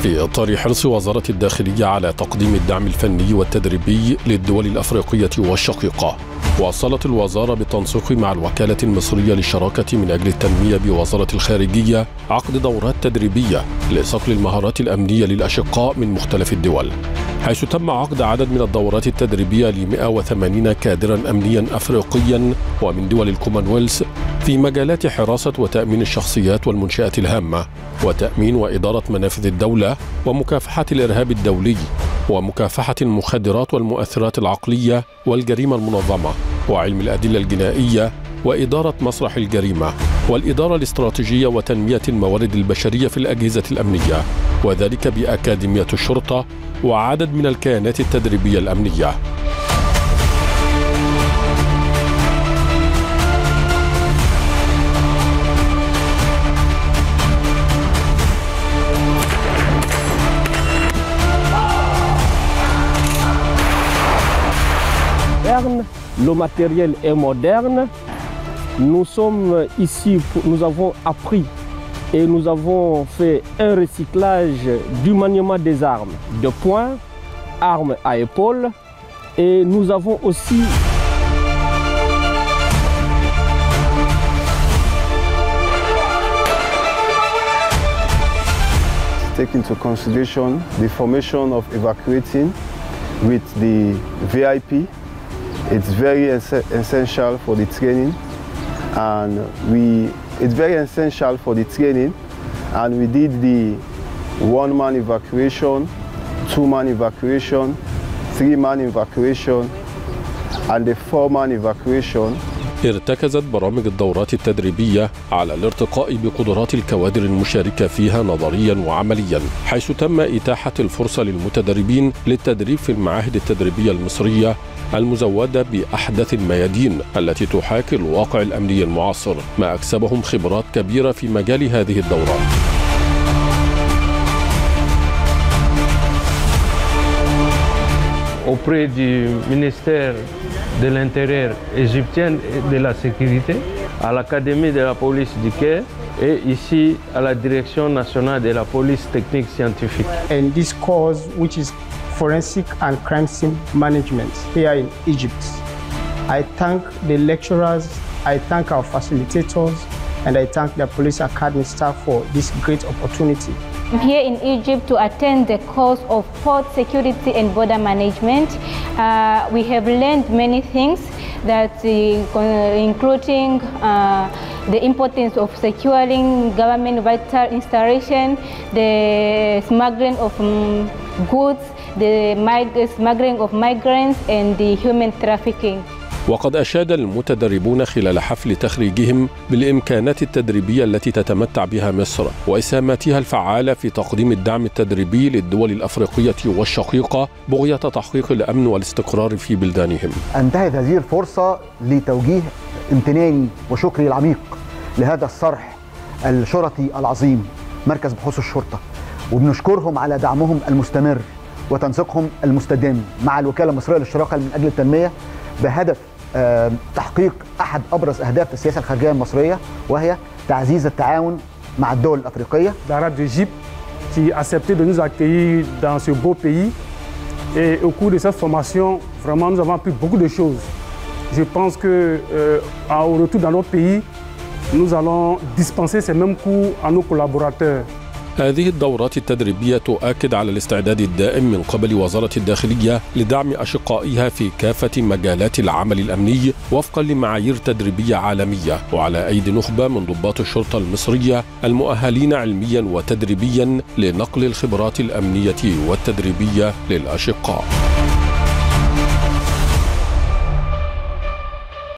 في إطار حرص وزارة الداخلية على تقديم الدعم الفني والتدريبي للدول الأفريقية والشقيقة، واصلت الوزارة بالتنسيق مع الوكالة المصرية للشراكة من أجل التنمية بوزارة الخارجية عقد دورات تدريبية لصقل المهارات الأمنية للأشقاء من مختلف الدول، حيث تم عقد عدد من الدورات التدريبية ل 180 كادرا أمنيا أفريقيا ومن دول الكومنولث في مجالات حراسة وتأمين الشخصيات والمنشآت الهامة، وتأمين وإدارة منافذ الدولة، ومكافحة الإرهاب الدولي، ومكافحة المخدرات والمؤثرات العقلية والجريمة المنظمة، وعلم الأدلة الجنائية، وإدارة مسرح الجريمة، والإدارة الاستراتيجية وتنمية الموارد البشرية في الأجهزة الأمنية، وذلك بأكاديمية الشرطة وعدد من الكيانات التدريبية الأمنية. Le matériel est moderne. Nous sommes ici, nous avons appris et nous avons fait un recyclage du maniement des armes de poing, armes à épaule, et nous avons aussi take into consideration the formation of evacuating with the VIP. It's very essential for the training, and it's very essential for the training, and we did the 1-man evacuation, 2-man evacuation, 3-man evacuation, and the 4-man evacuation. ارتكزت برامج الدورات التدريبية على الارتقاء بقدرات الكوادر المشاركة فيها نظريا وعمليا، حيث تم إتاحة الفرصة للمتدربين للتدريب في المعاهد التدريبية المصرية المزودة بأحدث الميادين التي تحاكي الواقع الأمني المعاصر، ما أكسبهم خبرات كبيرة في مجال هذه الدورات. Auprès du ministère de l'Intérieur égyptien et de la Sécurité, à l'Académie de la police du Caire et ici à la Direction nationale de la police technique scientifique. And this course, which is Forensic and Crime Scene Management here in Egypt. I thank the lecturers, I thank our facilitators, and I thank the Police Academy staff for this great opportunity. I'm here in Egypt to attend the course of port security and border management. We have learned many things that including the importance of securing government vital installation, the smuggling of goods, the smuggling of migrants, and the human trafficking. وقد أشاد المتدربون خلال حفل تخريجهم بالإمكانات التدريبية التي تتمتع بها مصر وإسهاماتها الفعالة في تقديم الدعم التدريبي للدول الأفريقية والشقيقة بغية تحقيق الأمن والاستقرار في بلدانهم. أنتهز هذه الفرصة لتوجيه امتناني وشكري العميق لهذا الصرح الشرطي العظيم مركز بحوث الشرطة، وبنشكرهم على دعمهم المستمر وتنسيقهم المستدام مع الوكالة المصرية للشراكة من أجل التنمية بهدف تحقيق أحد أبرز أهداف السياسة الخارجية المصرية، وهي تعزيز التعاون مع الدول الأفريقية. L'Arabe d'Égypte qui a accepté de nous accueillir dans ce beau pays, et au cours de cette formation, vraiment nous avons appris beaucoup de choses. Je pense que au retour dans notre pays, nous allons dispenser ces mêmes cours à nos collaborateurs. هذه الدورات التدريبية تؤكد على الاستعداد الدائم من قبل وزارة الداخلية لدعم أشقائها في كافة مجالات العمل الأمني وفقا لمعايير تدريبية عالمية، وعلى أيدي نخبة من ضباط الشرطة المصرية المؤهلين علميا وتدريبيا لنقل الخبرات الأمنية والتدريبية للأشقاء.